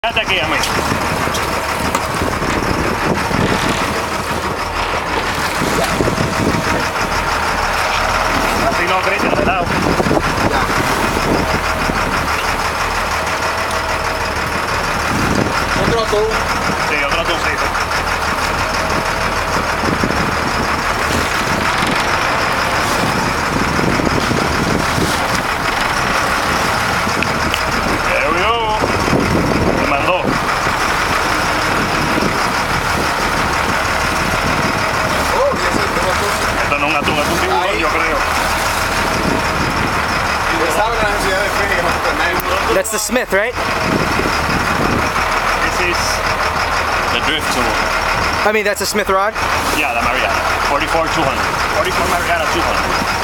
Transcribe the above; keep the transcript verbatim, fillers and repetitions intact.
Quédate aquí, amigo. Así no, Cristian, de lado. Otro atún. Sí, otro atuncito. There we go. Me mandó. Oh, y ese es otro atún. Esto no es un atún, es un tiburón, Ahí. yo creo. Usted sabe la necesidad de fe que vamos a tener. That's the Smith, right? This is the drift tool. I mean, that's a Smith rod? Yeah, the Mariana. forty-four two hundred. forty-four Mariana two hundred.